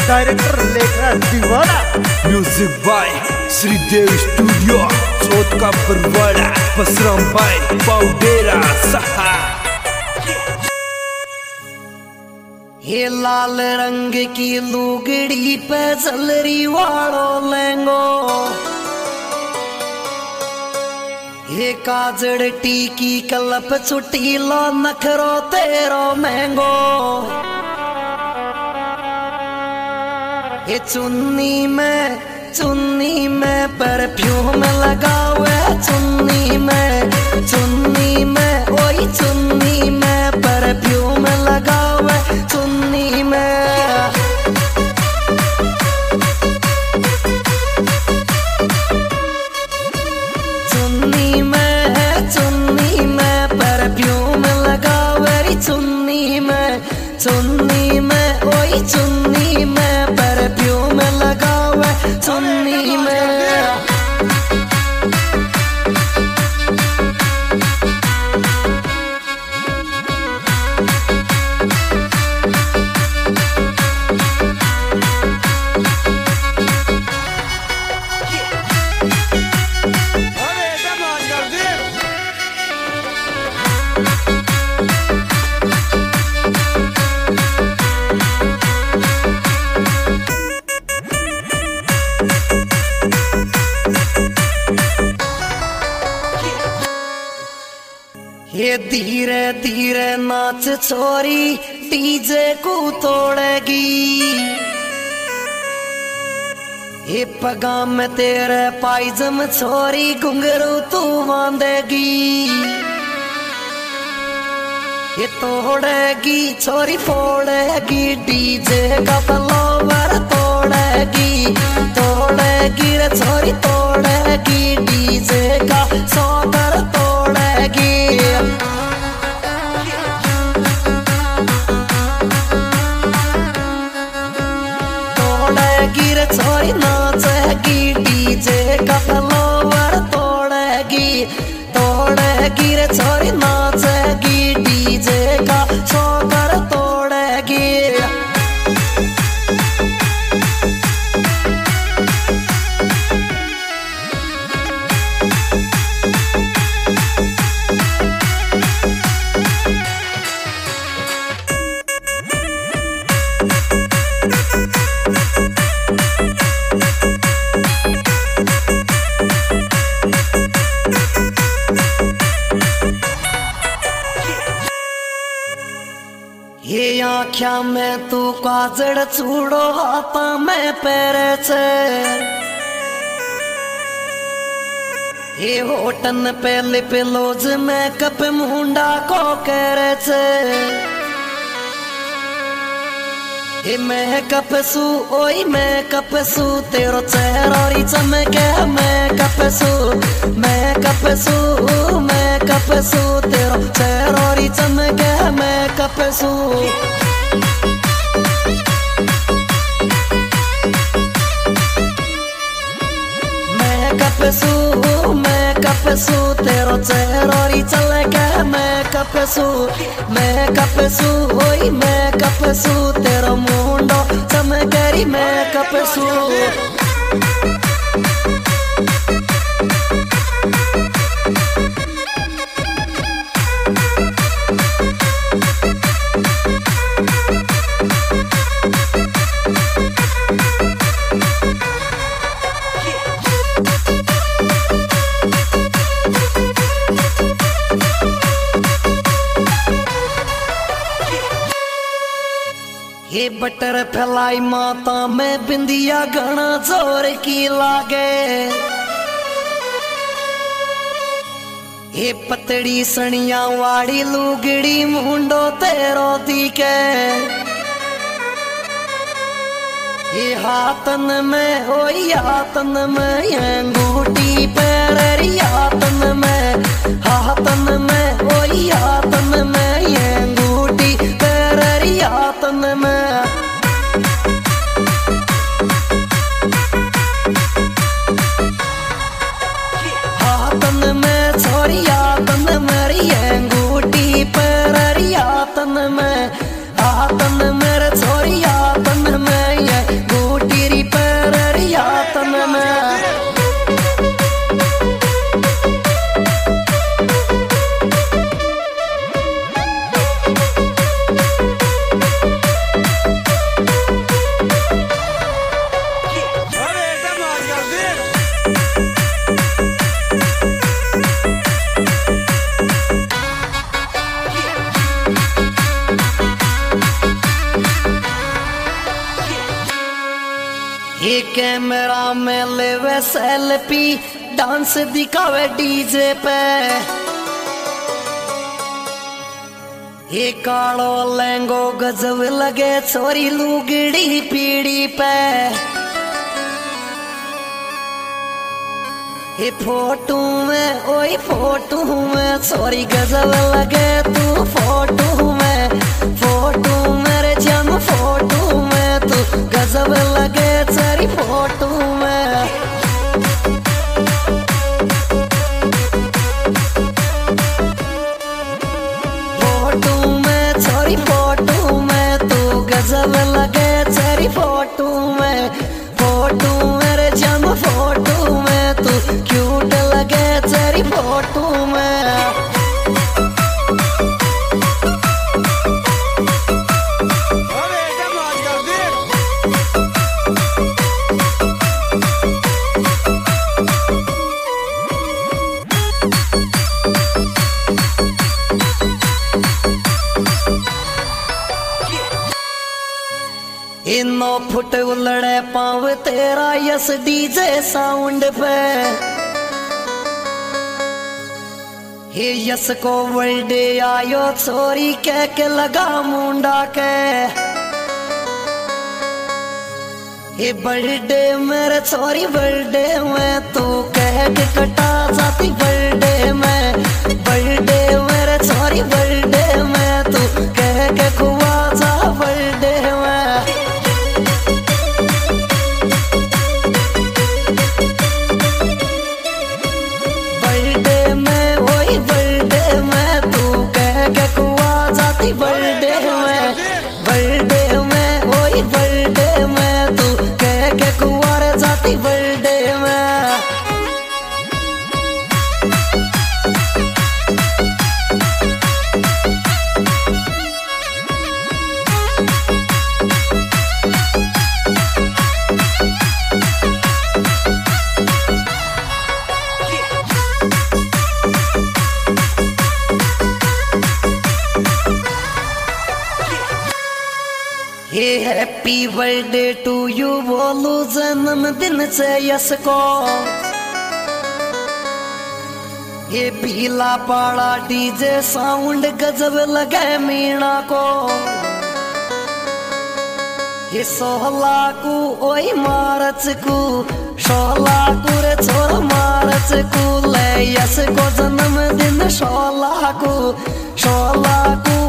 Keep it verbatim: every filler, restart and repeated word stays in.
Director Lekhraj Deewana. Music by Shridev studio, Chauth ka Barwara, Basram भाई पाउडेरा सहा। ये लाल रंग की लुगड़ी पे जलरी वालो लेंगो, ये काजड़ टीकी कलप छुट्टी लो नखरो तेरो महंगो। ये चुन्नी में चुन्नी में परफ्यूम लगावे, चुन्नी में चुन्नी में ओई चुन्नी में परफ्यूम लगावे, चुन्नी में चुन्नी में चुन्नी में परफ्यूम लगावे, चुन्नी में चुन्नी में ओई चुन्नी में परफ्यूम लगावे, चुन्नी में। ये धीरे धीरे नाच छोरी डीजे को तोड़ेगी, ये पगा में तेरे पायजम छोरी घुंघरू तू बांधेगी। ये तोड़ेगी छोरी फोड़ेगी डीजे का फ्लावर, तोड़ेगी तोड़ेगी रे छोरी तोड़ेगी डीजे का सौगर, तोड़ेगी तोड़ेगी रे छोरी नाचेगी डीजे का फ्लावर, तोड़ेगी तोड़ेगी रे छोरी नाचेगी डीजे का सौगर, तोड़ेगी। ये आँख्या में तू काजड़ चूड़ो हाथा में पैरे छे, ये होटन पे लिप लोज में कप मुंडा को करे छे। ये मैं कपसू ओई मैं कपसू तेरो चेहरा चमके, मैं कपसू मैं कपसू मैं कपसू तेरो चेहरा चमके, मैं कपसू। मैं कपसू मैं कपसू तेरो चेहरा चमके, मैं कपसू मैं कपसू ओई मैं कपसू तेरो मुंडो चमकेरी, मैं कपसू। ये बटर फैलाई माता में बिंदिया घना जोर की लागे, ये पतड़ी सनिया वाड़ी लुगड़ी मुंडो तेरो दिखे, ये हाथन में ओई हाथन में ये अंगूठी पैरी, हाथन में हाथन में ओई हाथन में ये अंगूठी पैरी, हाथन में। हाथन में छोरी हाथन मेरी अंगूठी पैरी, हाथन में हाथन मेरे छोरी हाथन में ये ये कैमरा में लेवे सेल्फी, डांस दिखावे डीजे पे। ये कालो लहंगो गजब लगे छोरी लुगड़ी पीड़ी पे। ये फोटो में ओई फोटो में छोरी गजब लगे तू फोटो में। फोटो मेरे जम फोटो में तू गजब लगे तेरी फोटो में। फोटो में छोरी फोटो में तू गजब लगे तेरी फोटो में। फोटो मेरे जम फोटो में तू क्यूट लगे तेरी फोटो में। इनो फुट उलड़े पाव तेरा यस डीजे साउंड पे। हे यस को बर्थडे आयो छोरी कह के लगा मुंडा के। हे बर्थडे मेरे छोरी बर्थडे में तू कह के कटा जाती बर्थडे में। बर्थडे मेरे छोरी बर्थडे में तू कह के खुआ जा बर्थडे में। बर्थडे में बर्थडे में वही बर्थडे में तू कह के कुंवर जाती बर्थडे में। ये हैप्पी बर्थडे टू यू बोलू जन्मदिन से यस को। ये पीला पाड़ा डीजे साउंड गजब लगे मीणा को। ये सोहला को ओई मार्च को सोहला को रे छोर मार्च को ले यस को जन्मदिन सोहला को सोहला को